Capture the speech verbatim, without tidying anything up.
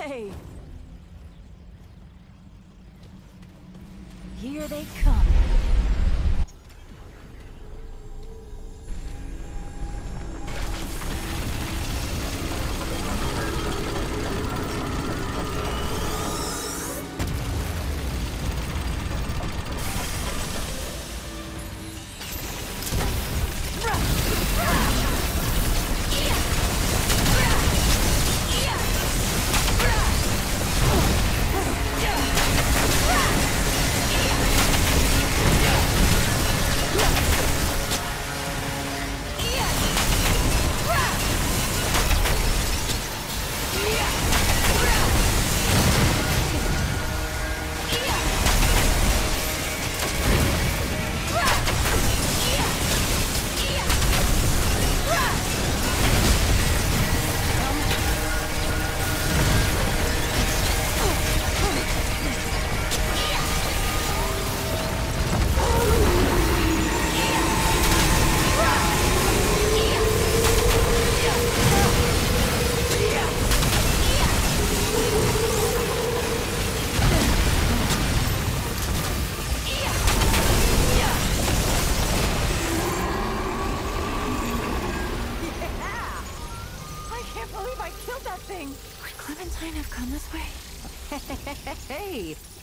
way! Here they come. I can't believe I killed that thing! Would Clementine have come this way? Hey!